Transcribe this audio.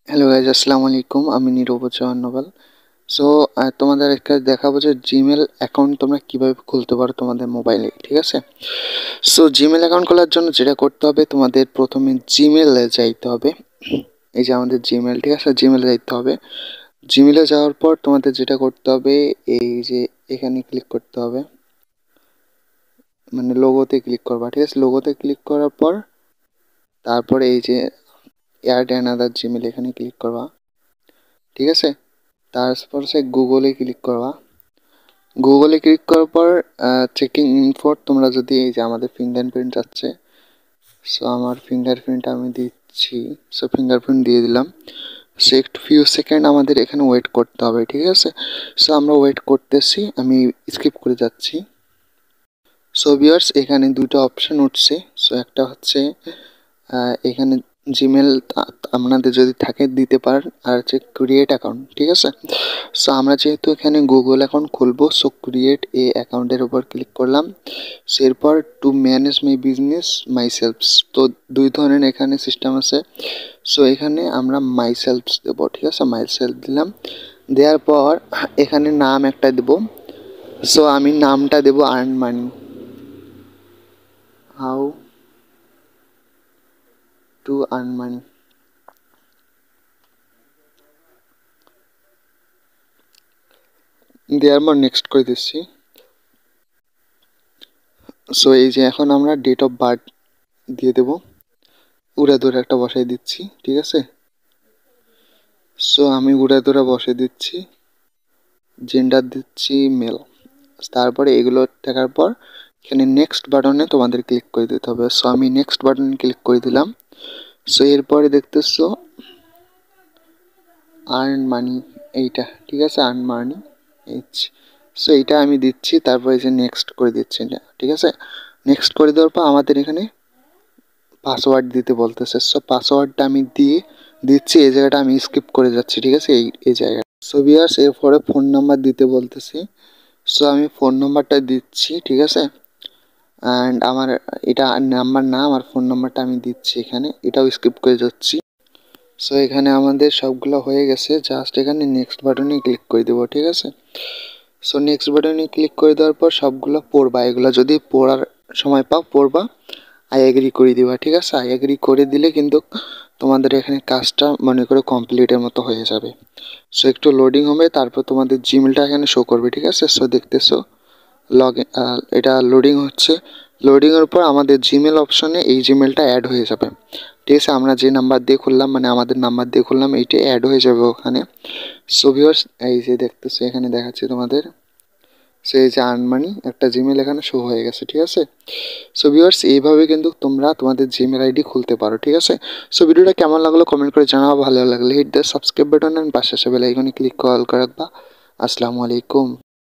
Hello guys, আসসালামু আলাইকুম। আমি নিরবচন নোবেল। সো তোমাদের একটা দেখাবো যে জিমেল অ্যাকাউন্ট তোমরা কিভাবে খুলতে পারো তোমাদের মোবাইলে, ঠিক আছে? সো জিমেল অ্যাকাউন্ট খোলার জন্য যেটা করতে হবে, তোমাদের প্রথমে জিমেলে যাইতে হবে। এই যে আমাদের জিমেল, ঠিক আছে? জিমেলে যাইতে হবে। জিমেলে যাওয়ার পর তোমাদের যেটা করতে হবে, এই যে এখানে ক্লিক করতে হবে, মানে লোগোতে ক্লিক করবা, ঠিক আছে? লোগোতে ক্লিক করার পর তারপরে এই যে অ্যাড অ্যানাদার জিমেল এখানে ক্লিক করবা, ঠিক আছে? তারপর সে গুগলে ক্লিক করবা। গুগলে ক্লিক করার পর চেকিং ইনফো, তোমরা যদি এই যে আমাদের ফিঙ্গারপ্রিন্ট আছে, সো আমার ফিঙ্গারপ্রিন্ট আমি দিচ্ছি। সো ফিঙ্গারপ্রিন্ট দিয়ে দিলাম। সো একটু ফিউ সেকেন্ড আমাদের এখানে ওয়েট করতে হবে, ঠিক আছে? সো আমরা ওয়েট করতেছি, আমি স্কিপ করে যাচ্ছি। সো ভিউয়ার্স, এখানে দুটো অপশন উঠছে। সো একটা হচ্ছে এখানে জিমেল আপনাদের যদি থাকে দিতে পারেন, আর হচ্ছে ক্রিয়েট অ্যাকাউন্ট, ঠিক আছে? সো আমরা যেহেতু এখানে গুগল অ্যাকাউন্ট খুলবো, সো ক্রিয়েট এ অ্যাকাউন্টের উপর ক্লিক করলাম। সো এরপর to manage my business my selves, তো দুই ধরনের এখানে সিস্টেম আছে। সো এখানে আমরা মাই সেলফস দেবো, ঠিক আছে? মাই সেলফ দিলাম। দেওয়ার পর এখানে নাম একটা দেব। সো আমি নামটা দেব earn money, how to earn money. দেওয়ার পর নেক্সট করে দিচ্ছি। সো এই যে এখন আমরা ডেট অফ বার্থ দিয়ে দেব, উড়াধুরা একটা বসাই দিচ্ছি, ঠিক আছে? সো আমি উড়াধুরা বসে দিচ্ছি, জেন্ডার দিচ্ছি মেল। তারপরে এগুলো থাকার পর এখানে নেক্সট বাটনে তোমাদের ক্লিক করে দিতে হবে। সো আমি নেক্সট বাটনে ক্লিক করে দিলাম। সো এরপরে দেখতেছো আর্ন মানি, এইটা, ঠিক আছে? Earn money H. সো এইটা আমি দিচ্ছি, তারপরে যে নেক্সট করে দিচ্ছি না, ঠিক আছে? নেক্সট করে দেওয়ার পর আমাদের এখানে পাসওয়ার্ড দিতে বলতেছে। সো পাসওয়ার্ডটা আমি দিচ্ছি, এই জায়গাটা আমি স্কিপ করে যাচ্ছি, ঠিক আছে? এই জায়গাটা। সো ভিউয়ার্স, এরপরে ফোন নাম্বার দিতে বলতেছি। সো আমি ফোন নাম্বারটা দিচ্ছি, ঠিক আছে? অ্যান্ড আমার এটা নাম্বার না, আমার ফোন নাম্বারটা আমি দিচ্ছি এখানে, এটাও স্কিপ করে যাচ্ছি। সো এখানে আমাদের সবগুলো হয়ে গেছে, জাস্ট এখানে নেক্সট বাটনে ক্লিক করে দেবো, ঠিক আছে? সো নেক্সট বাটনে ক্লিক করে দেওয়ার পর সবগুলো পড়বা, এগুলো যদি পড়ার সময় পাও পড়বা, আই এগ্রি করে দিবা, ঠিক আছে? আই এগ্রি করে দিলে কিন্তু তোমাদের এখানে কাজটা মনে করো কমপ্লিটের মতো হয়ে যাবে। সো একটু লোডিং হবে, তারপর তোমাদের জিমেলটা এখানে শো করবে, ঠিক আছে? সো দেখতেছো লগ এটা লোডিং হচ্ছে। লোডিংয়ের পর আমাদের জিমেল অপশনে এই জিমেলটা অ্যাড হয়ে যাবে, ঠিক আছে? আমরা যে নাম্বার দিয়ে খুললাম, মানে আমাদের নাম্বার দিয়ে খুললাম, এইটা অ্যাড হয়ে যাবে ওখানে। সো ভিউয়ার্স, এই যে দেখতেছো এখানে দেখাচ্ছি তোমাদের, সো এই যে আর্ন মানি একটা জিমেল এখানে শো হয়ে গেছে, ঠিক আছে? সো ভিউয়ার্স, এইভাবে কিন্তু তোমরা তোমাদের জিমেল আইডি খুলতে পারো, ঠিক আছে? সো ভিডিওটা কেমন লাগলো কমেন্ট করে জানাও। ভালো লাগলে hit the subscribe button and পাশে আসা বেল আইকনে ক্লিক করে রাখবা। আসসালামু আলাইকুম।